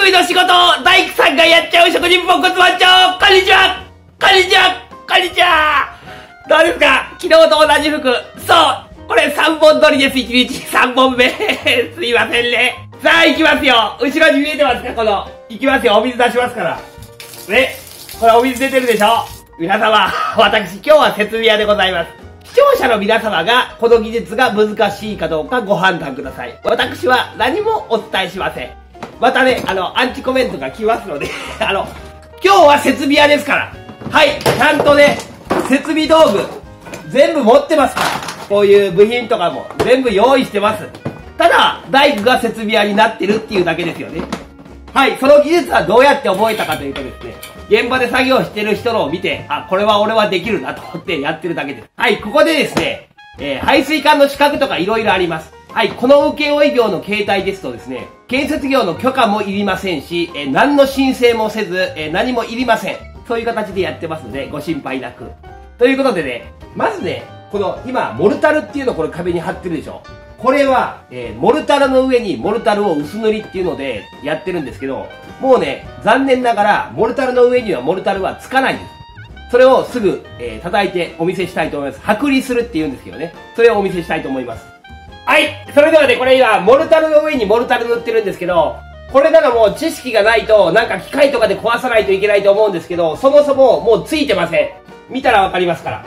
匠の仕事を大工さんがやっちゃう食人ポンコツ番長、こんにちはこんにちはこんにちは。どうですか、昨日と同じ服。そう、これ3本撮りです。1日3本目。すいませんね。さあ、行きますよ。後ろに見えてますか、この。行きますよ。お水出しますから。ね。これお水出てるでしょ。皆様、私今日は設備屋でございます。視聴者の皆様がこの技術が難しいかどうかご判断ください。私は何もお伝えしません。またね、アンチコメントが来ますので、今日は設備屋ですから。はい、ちゃんとね、設備道具、全部持ってますから。こういう部品とかも全部用意してます。ただ、大工が設備屋になってるっていうだけですよね。はい、その技術はどうやって覚えたかというとですね、現場で作業してる人のを見て、あ、これは俺はできるなと思ってやってるだけです。はい、ここでですね、排水管の資格とか色々あります。はい、この請負業の形態ですとですね、建設業の許可もいりませんし、何の申請もせず、何もいりません。そういう形でやってますので、ご心配なく。ということでね、まずね、この今、モルタルっていうのをこれ壁に貼ってるでしょ。これは、モルタルの上にモルタルを薄塗りっていうのでやってるんですけど、もうね、残念ながら、モルタルの上にはモルタルはつかないんです。それをすぐ、叩いてお見せしたいと思います。剥離するって言うんですけどね。それをお見せしたいと思います。はい。それではね、これ今、モルタルの上にモルタル塗ってるんですけど、これならもう知識がないと、なんか機械とかで壊さないといけないと思うんですけど、そもそももうついてません。見たらわかりますから。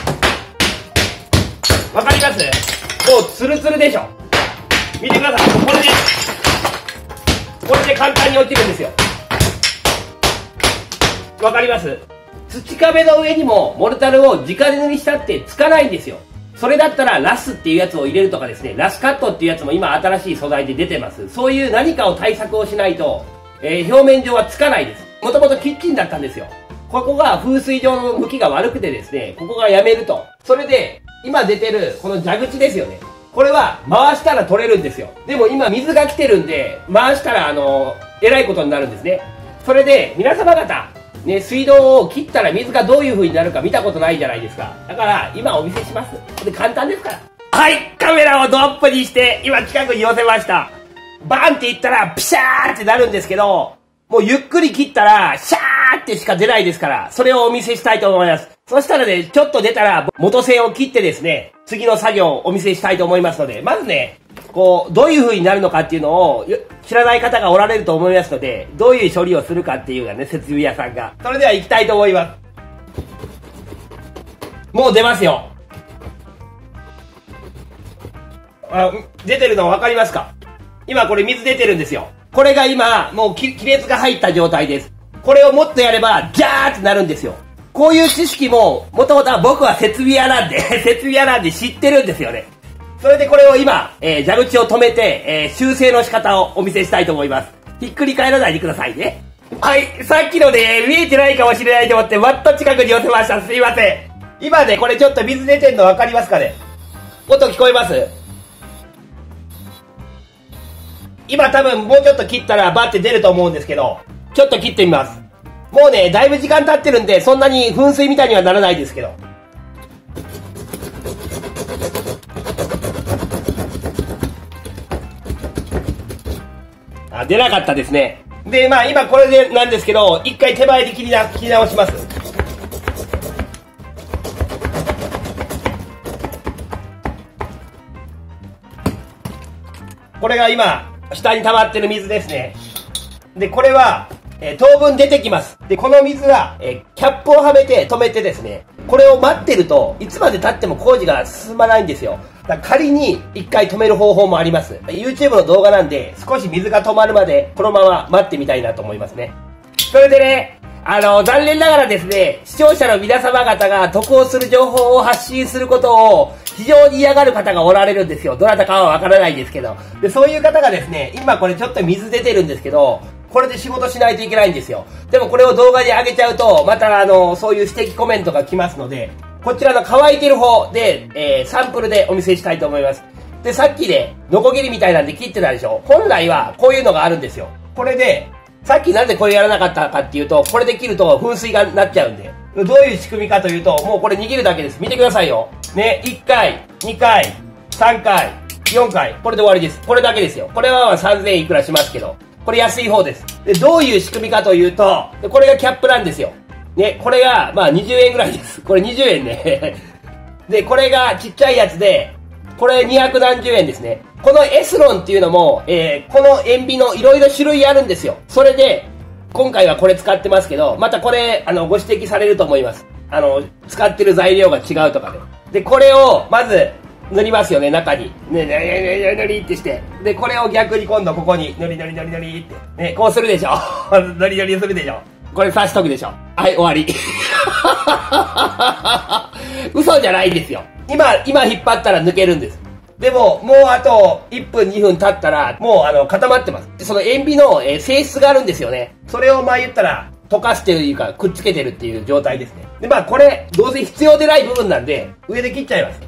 わかります？もうツルツルでしょ。見てください。これで簡単に落ちるんですよ。わかります？土壁の上にもモルタルを直塗りしたってつかないんですよ。それだったらラスっていうやつを入れるとかですね、ラスカットっていうやつも今新しい素材で出てます。そういう何かを対策をしないと、表面上はつかないです。もともとキッチンだったんですよ。ここが風水上の向きが悪くてですね、ここがやめると。それで、今出てるこの蛇口ですよね。これは回したら取れるんですよ。でも今水が来てるんで、回したらえらいことになるんですね。それで、皆様方、ね、水道を切ったら水がどういう風になるか見たことないじゃないですか。だから今お見せします。で、簡単ですから。はい、カメラをドアップにして今近くに寄せました。バーンっていったらピシャーってなるんですけど、もうゆっくり切ったらシャーってしか出ないですから、それをお見せしたいと思います。そしたらね、ちょっと出たら元線を切ってですね、次の作業をお見せしたいと思いますので、まずね、こう、どういう風になるのかっていうのを知らない方がおられると思いますので、どういう処理をするかっていうのがね、設備屋さんが。それでは行きたいと思います。もう出ますよ。出てるの分かりますか？今これ水出てるんですよ。これが今、もう亀裂が入った状態です。これをもっとやれば、ジャーってなるんですよ。こういう知識も、もともとは僕は設備屋なんで、設備屋なんで知ってるんですよね。それでこれを今、蛇口を止めて、修正の仕方をお見せしたいと思います。ひっくり返らないでくださいね。はい、さっきので、見えてないかもしれないと思って、わっと近くに寄せました。すいません。今ね、これちょっと水出てんの分かりますかね？音聞こえます？今多分もうちょっと切ったらバッて出ると思うんですけど、ちょっと切ってみます。もうね、だいぶ時間経ってるんで、そんなに噴水みたいにはならないですけど。出なかったですね。で、まあ今これでなんですけど、一回手前で切り直します。これが今、下に溜まってる水ですね。で、これは、当分出てきます。で、この水は、キャップをはめて止めてですね、これを待ってるといつまで経っても工事が進まないんですよ。だから仮に一回止める方法もあります。 YouTube の動画なんで少し水が止まるまでこのまま待ってみたいなと思いますね。それでね、残念ながらですね、視聴者の皆様方が得をする情報を発信することを非常に嫌がる方がおられるんですよ。どなたかはわからないですけど。で、そういう方がですね、今これちょっと水出てるんですけど、これで仕事しないといけないんですよ。でもこれを動画に上げちゃうと、またそういう指摘コメントが来ますので、こちらの乾いてる方で、サンプルでお見せしたいと思います。で、さっきね、ノコギリみたいなんで切ってたでしょ。本来はこういうのがあるんですよ。これで、さっきなんでこれやらなかったかっていうと、これで切ると噴水がなっちゃうんで。どういう仕組みかというと、もうこれ握るだけです。見てくださいよ。ね、1回、2回、3回、4回。これで終わりです。これだけですよ。これは3000いくらしますけど。 これ安い方です。で、どういう仕組みかというと、これがキャップなんですよ。ね、これが、まあ20円ぐらいです。これ20円ね。で、これがちっちゃいやつで、これ200何十円ですね。このエスロンっていうのも、この塩ビのいろいろ種類あるんですよ。それで、今回はこれ使ってますけど、またこれ、ご指摘されると思います。使ってる材料が違うとかで。で、これを、まず、塗りますよね、中に。ね、塗りってして。で、これを逆に今度ここに、塗りって。ね、こうするでしょ。塗りするでしょ。これ刺しとくでしょ。はい、終わり。嘘じゃないんですよ。今引っ張ったら抜けるんです。でも、もうあと1分2分経ったら、もう固まってます。その塩ビの性質があるんですよね。それをまあ言ったら、溶かしてるというか、くっつけてるっていう状態ですね。で、まあこれ、どうせ必要でない部分なんで、上で切っちゃいます。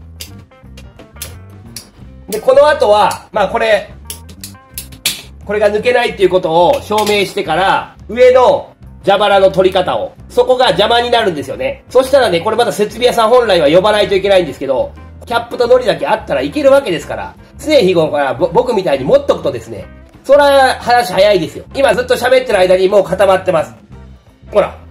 で、この後は、まあこれが抜けないっていうことを証明してから、上の蛇腹の取り方を、そこが邪魔になるんですよね。そしたらね、これまた設備屋さん本来は呼ばないといけないんですけど、キャップと糊だけあったらいけるわけですから、常日頃から僕みたいに持っとくとですね、そら話早いですよ。今ずっと喋ってる間にもう固まってます。ほら。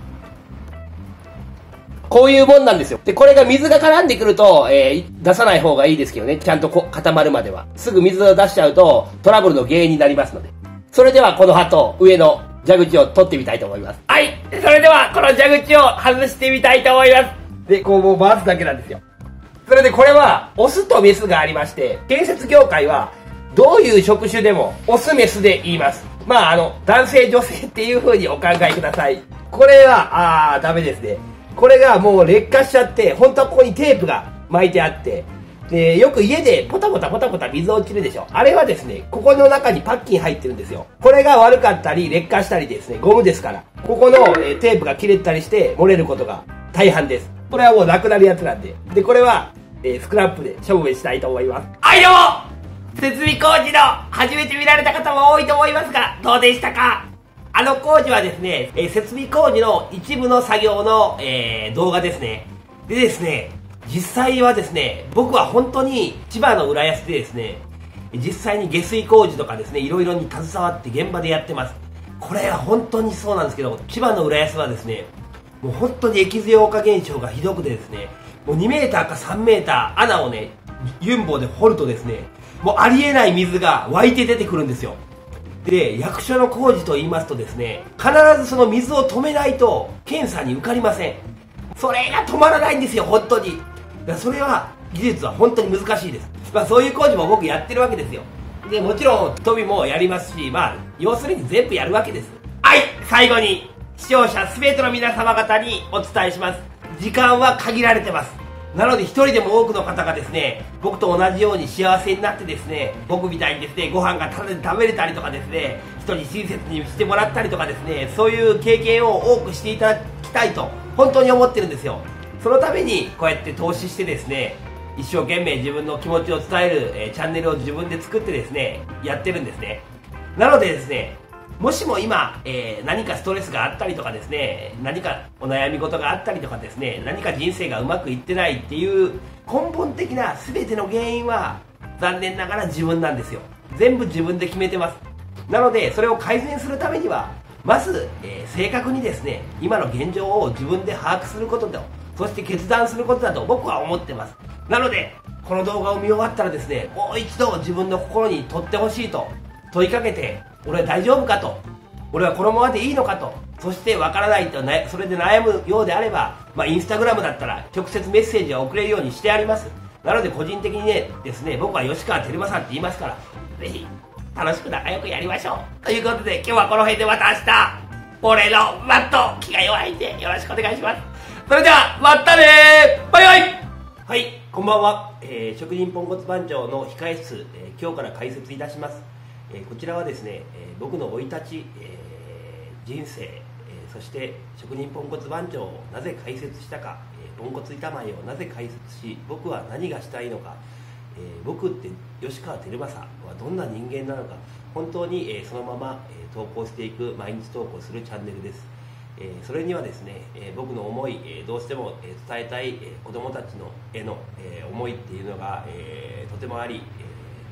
こういうもんなんですよ。で、これが水が絡んでくると、出さない方がいいですけどね。ちゃんと固まるまでは。すぐ水を出しちゃうと、トラブルの原因になりますので。それではこの刃と上の蛇口を取ってみたいと思います。はい。それではこの蛇口を外してみたいと思います。で、こうもう回すだけなんですよ。それでこれは、オスとメスがありまして、建設業界は、どういう職種でも、オスメスで言います。まあ男性女性っていう風にお考えください。これは、ダメですね。これがもう劣化しちゃって、本当はここにテープが巻いてあって、で、よく家でポタポタ水落ちるでしょ。あれはですね、ここの中にパッキン入ってるんですよ。これが悪かったり、劣化したりですね、ゴムですから。ここの、テープが切れたりして漏れることが大半です。これはもうなくなるやつなんで。で、これは、スクラップで処分したいと思います。はいどうも設備工事の初めて見られた方も多いと思いますが、どうでしたか？工事はですね、設備工事の一部の作業の、動画ですね。でですね、実際はですね、僕は本当に千葉の浦安でですね、実際に下水工事とかですね、いろいろに携わって現場でやってます。これは本当にそうなんですけど、千葉の浦安はですね、もう本当に液状化現象がひどくてですね、もう2メーターか3メーター穴をね、ユンボで掘るとですね、もうありえない水が湧いて出てくるんですよ。で、役所の工事と言いますとですね、必ずその水を止めないと検査に受かりません。それが止まらないんですよ、本当に。だからそれは、技術は本当に難しいです。まあそういう工事も僕やってるわけですよ。で、もちろん飛びもやりますし、まあ要するに全部やるわけです。はい、最後に視聴者全ての皆様方にお伝えします。時間は限られてます。なので一人でも多くの方がですね、僕と同じように幸せになってですね、僕みたいにですね、ご飯がタダで食べれたりとかですね、人に親切にしてもらったりとかですね、そういう経験を多くしていただきたいと本当に思ってるんですよ。そのためにこうやって投資してですね、一生懸命自分の気持ちを伝える、チャンネルを自分で作ってですね、やってるんですね。なのでですね、もしも今、何かストレスがあったりとかですね、何かお悩み事があったりとかですね、何か人生がうまくいってないっていう根本的な全ての原因は残念ながら自分なんですよ。全部自分で決めてます。なのでそれを改善するためにはまず、正確にですね、今の現状を自分で把握することと、そして決断することだと僕は思ってます。なのでこの動画を見終わったらですね、もう一度自分の心にとってほしいと問いかけて、俺は大丈夫かと、俺はこのままでいいのかと、そしてわからないとそれで悩むようであれば、インスタグラムだったら直接メッセージを送れるようにしてあります。なので個人的にですね、僕は吉川照正って言いますから、ぜひ楽しく仲良くやりましょうということで、今日はこの辺でまた明日、俺のマット気が弱いんでよろしくお願いします。それではまたねー、バイバイ。はい、こんばんは。職人ポンコツ番長の控え室、今日から開設いたします。こちらはですね、僕の生い立ち、人生、そして職人ポンコツ番長をなぜ開設したか、ポンコツ板前をなぜ開設し、僕は何がしたいのか、僕って吉川照正はどんな人間なのか、本当に、そのまま、投稿していく、毎日投稿するチャンネルです。それにはですね、僕の思い、どうしても、伝えたい、子どもたちのへの、思いっていうのが、とてもあり、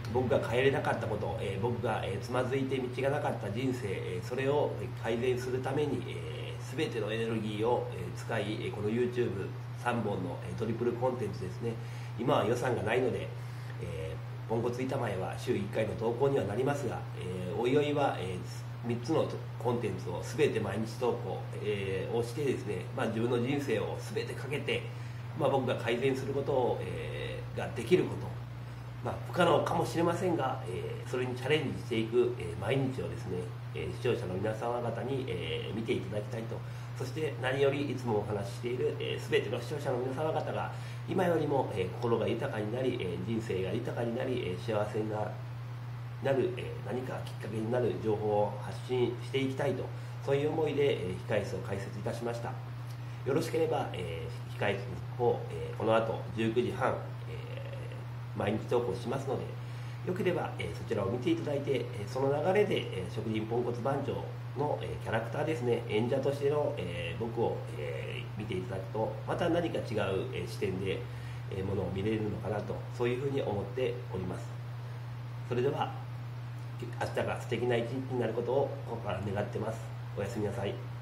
僕が変えれなかったこと、僕が、つまずいて道がなかった人生、それを改善するために、全てのエネルギーを、使い、この YouTube3 本の、トリプルコンテンツですね、今は予算がないので、ポンコツ板前は週1回の投稿にはなりますが、おいおいは、3つのコンテンツを全て毎日投稿、をしてですね、自分の人生を全てかけて、僕が改善することを、ができること、不可能かもしれませんが、それにチャレンジしていく、毎日をですね、視聴者の皆様方に、見ていただきたいと。そして何よりいつもお話ししている、全ての視聴者の皆様方が今よりも、心が豊かになり、人生が豊かになり、幸せになる、何かきっかけになる情報を発信していきたいと、そういう思いで、控室を開設いたしました。よろしければ、控室を、この後19時半、毎日投稿しますので、よければ、そちらを見ていただいて、その流れで、食人ポンコツ番長の、キャラクターですね、演者としての、僕を、見ていただくと、また何か違う、視点で、ものを見れるのかなと、そういうふうに思っております。それでは明日が素敵な一日になることを心から願ってます。おやすみなさい。